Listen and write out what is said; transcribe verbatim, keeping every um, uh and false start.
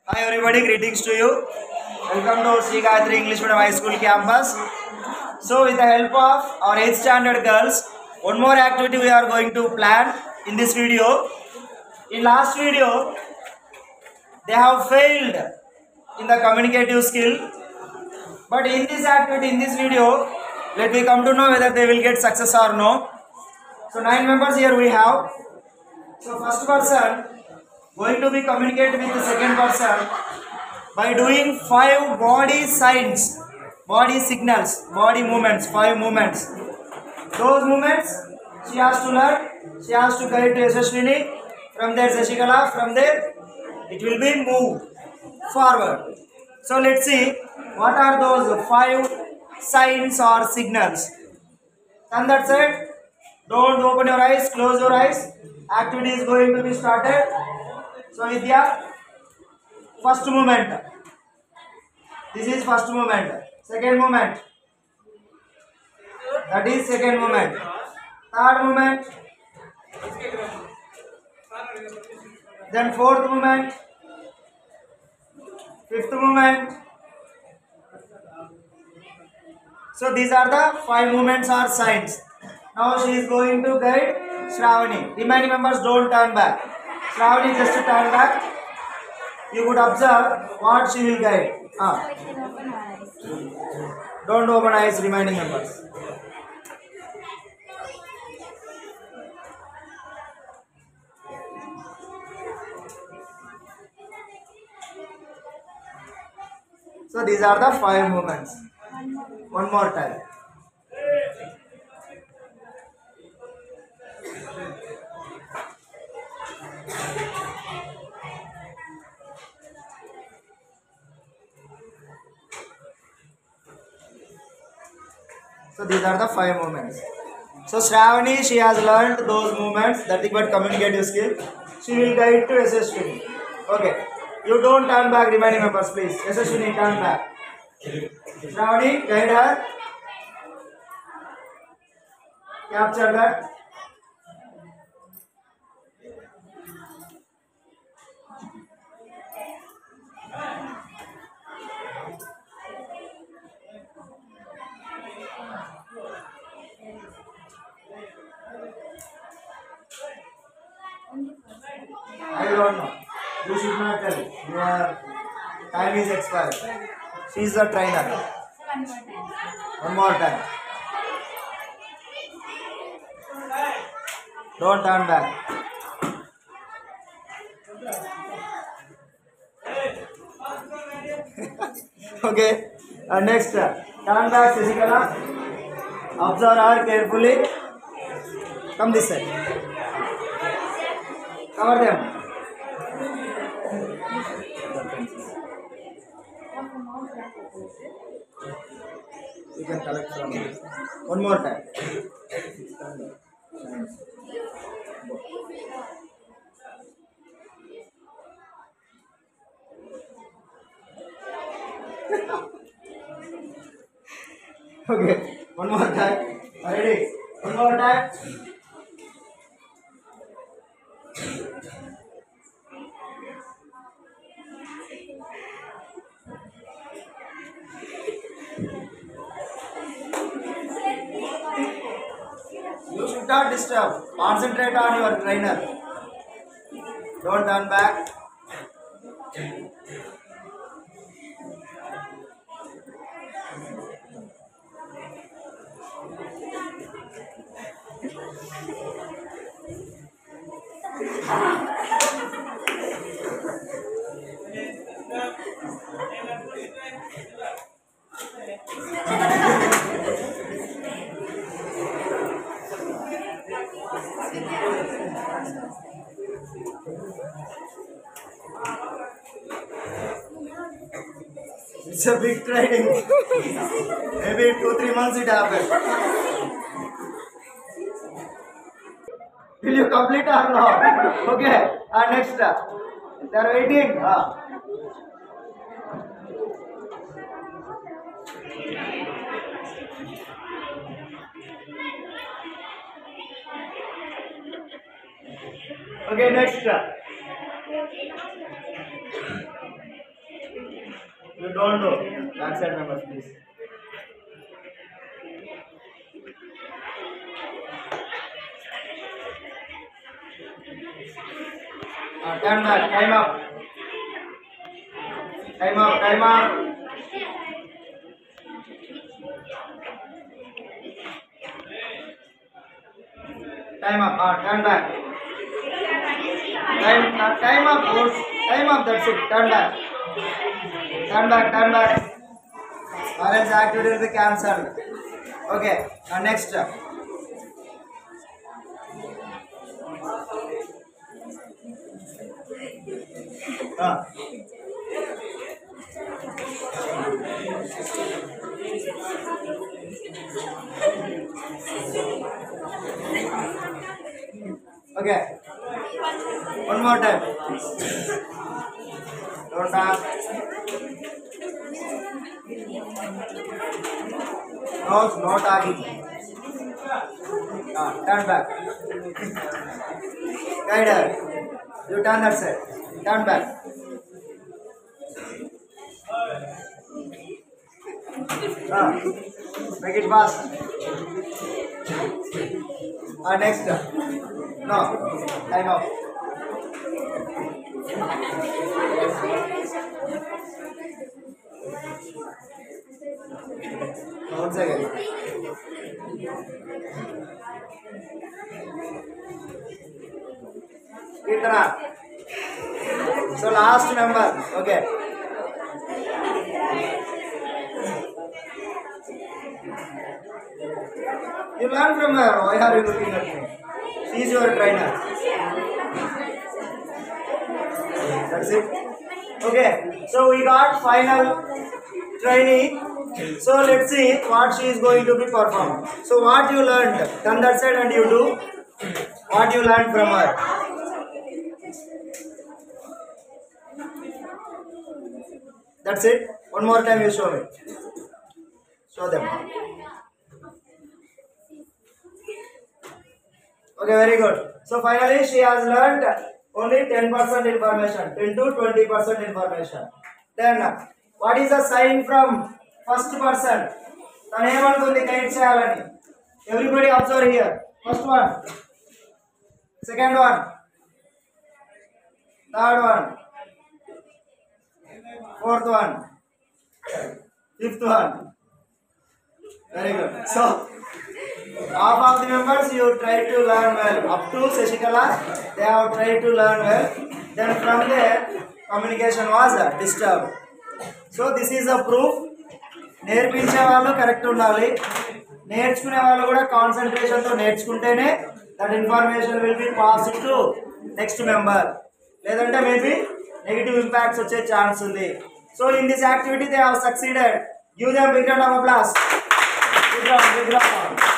Hi everybody, greetings to you. Welcome to Sri Gayatri English Medium High School campus. So with the help of our eighth standard girls, one more activity we are going to plan in this video. In last video, they have failed in the communicative skill. But in this activity, in this video, let me come to know whether they will get success or no. So nine members here we have. So first person going to be communicate with the second person by doing five body signs, body signals, body movements, five movements. Those movements she has to learn, she has to guide to Yashaswini. From there Shashikala, from there it will be moved forward. So let's see what are those five signs or signals. On that side, don't open your eyes, close your eyes. Activity is going to be started. So Vidya, first movement. This is first movement. Second movement. That is second movement. Third movement. Then fourth movement. Fifth movement. So these are the five movements or signs. Now she is going to guide Shravani. Remaining members don't turn back. Shravani just turn back. You could observe what she will guide. Ah. Don't open eyes, remaining members. So these are the five movements. One more time. So these are the five movements. So Shravani, she has learned those movements, that is what communicative skill. She will guide to Yashaswini. Okay. You don't turn back, remaining members, please. Yashaswini, turn back. Shravani, guide her. Capture that. I don't know. You should not tell. Your time is expired. She is the trainer. One more time. Don't turn back. Okay. Uh, next, uh, turn back, Shashikala. Observe her carefully. Come this side. Cover them. You can collect from here. One more time. Okay, one more time. Ready? One more time. You should not disturb. Concentrate on your trainer. Don't turn back. It's a big training. Maybe two, three months it happened. Will you complete or not? Okay. And next, they are waiting. Ah. Okay, next. You don't do. Backside members, please. Uh, turn back. Time up. Time up. Time up. Time up. Uh, turn back. Time. Uh, time up. Boss. Time up. That's it. Turn back. Turn back. Turn back. Or else activity will be cancelled. Okay. Uh, next. Uh. Okay. One more time. Don't talk. No, no talking. Ah, turn back. Guide her. You turn that side. Turn back. Ah, make it fast. Ah, next. No, time off. One second. Kirtana. So last member. Okay. You learn from her. Why are you looking at me? She is your trainer. That's it. Okay. So we got final training. So let's see what she is going to be performing. So what you learned, turn that side and you do what you learned from her. That's it. One more time you show me. Show them. Okay, very good. So finally she has learned only ten percent information, ten to twenty percent information. Then what is the sign from first person? Everybody observe here. First one, second one, third one, fourth one, fifth one. Very good. So half of the members you try to learn well. Up to Shashikala, they have tried to learn well. Then from there, communication was disturbed. So this is a proof. నేర్పించే వాళ్ళు correct ఉండాలి, నేర్చుకునే వాళ్ళు కూడా concentration తో నేర్చుకుంటేనే that information will be pass to next member, లేదంటే maybe negative impacts వచ్చే ఛాన్స్ ఉంది. So in this activity they have succeeded. Give them big round of applause. Big round big round